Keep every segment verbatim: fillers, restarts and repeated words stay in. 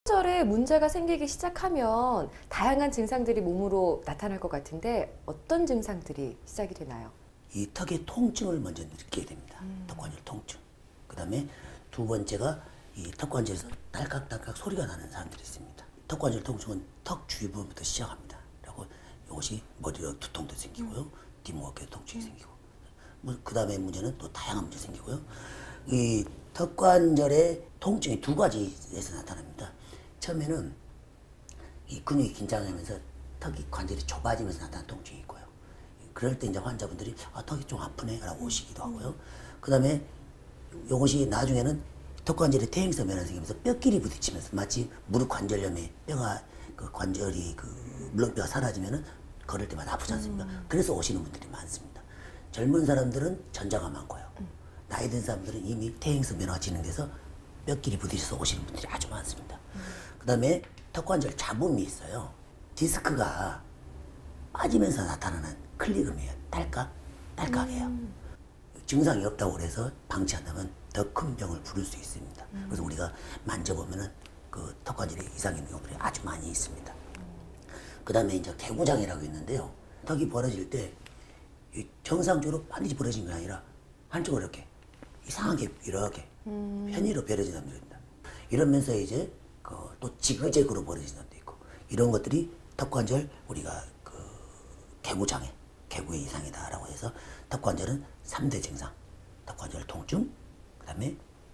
시절에 문제가 생기기 시작하면 다양한 증상들이 몸으로 나타날 것 같은데 어떤 증상들이 시작이 되나요? 이 턱의 통증을 먼저 느끼게 됩니다. 음. 턱관절 통증. 그 다음에 두 번째가 이 턱관절에서 딸깍딸깍 소리가 나는 사람들이 있습니다. 턱관절 통증은 턱 주위 부분부터 시작합니다. 그리고 이것이 머리로 두통도 생기고요. 음. 뒷목에 통증이 음. 생기고. 그 다음에 문제는 또 다양한 문제 생기고요. 이 턱관절의 통증이 두 가지에서 나타납니다. 처음에는 이 근육이 긴장하면서 턱이 관절이 좁아지면서 나타나는 통증이 있고요. 그럴 때 이제 환자분들이 아, 턱이 좀 아프네 라고 오시기도 하고요. 그 다음에 이것이 나중에는 턱관절의 퇴행성 변화가 생기면서 뼈끼리 부딪히면서 마치 무릎 관절염에 뼈가 그 관절이 그 물렁뼈가 사라지면은 걸을 때마다 아프지 않습니까? 음. 그래서 오시는 분들이 많습니다. 젊은 사람들은 전자가 많고요. 음. 나이 든 사람들은 이미 퇴행성 변화가 진행돼서 뼈끼리 부딪혀서 오시는 분들이 아주 많습니다. 음. 그 다음에 턱관절 잡음이 있어요. 디스크가 빠지면서 나타나는 클릭음이에요. 딸깍, 딸깍해요. 음. 증상이 없다고 그래서 방치한다면 더 큰 병을 부를 수 있습니다. 음. 그래서 우리가 만져보면은 그 턱관절에 이상 있는 경우들이 아주 많이 있습니다. 음. 그 다음에 이제 개구장이라고 있는데요. 턱이 벌어질 때 정상적으로 반드시 벌어진 게 아니라 한쪽으로 이렇게 이상하게 이렇게 음. 편의로 벌어진 사람들이 있습니다. 이러면서 이제 그 또 지그재그로 벌어진 사람도 있고 이런 것들이 턱관절 우리가 그 개구장애, 개구의 이상이다라고 해서 턱관절은 삼 대 증상, 턱관절 통증, 그 다음에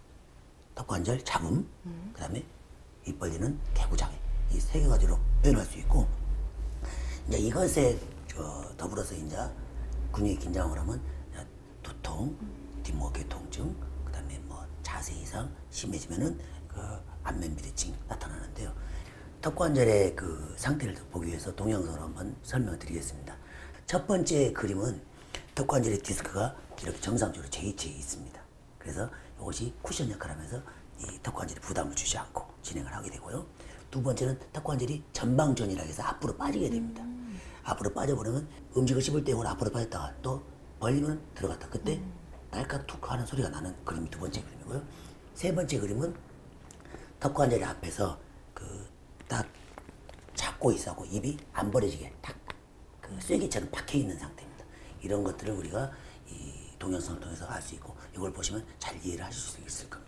턱관절 잡음, 음. 그 다음에 입 벌리는 개구장애 이 세 가지로 표현할 수 있고 이제 이것에 저 더불어서 이제 근육이 긴장을 하면 두통, 뒷목의 통증, 그 다음에 뭐 자세 이상 심해지면은 그 안면 비대증 나타나는데요. 턱관절의 그 상태를 보기 위해서 동영상으로 한번 설명을 드리겠습니다. 첫 번째 그림은 턱관절의 디스크가 이렇게 정상적으로 제이치에 있습니다. 그래서 이것이 쿠션 역할을 하면서 이 턱관절에 부담을 주지 않고 진행을 하게 되고요. 두 번째는 턱관절이 전방전이라 해서 앞으로 빠지게 됩니다. 음. 앞으로 빠져버리면 음식을 씹을 때 이걸 앞으로 빠졌다가 또 벌리면 들어갔다. 그때 음. 딸깍 툭 하는 소리가 나는 그림이 두 번째 그림이고요. 세 번째 그림은 턱관절이 앞에서 그 딱 잡고 있어고 입이 안 벌어지게 딱 그 쐐기처럼 박혀 있는 상태입니다. 이런 것들을 우리가 이 동영상을 통해서 알 수 있고 이걸 보시면 잘 이해를 하실 수 있을 겁니다.